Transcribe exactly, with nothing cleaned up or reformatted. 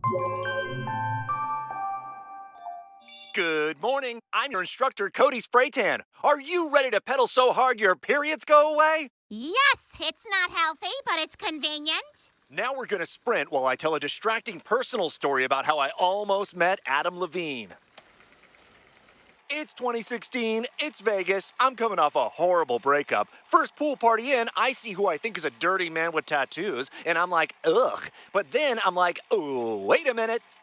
Good morning. I'm your instructor, Cody Spraytan. Are you ready to pedal so hard your periods go away? Yes, it's not healthy, but it's convenient. Now we're going to sprint while I tell a distracting personal story about how I almost met Adam Levine. It's twenty sixteen, it's Vegas, I'm coming off a horrible breakup. First pool party in, I see who I think is a dirty man with tattoos, and I'm like, ugh. But then I'm like, oh, wait a minute,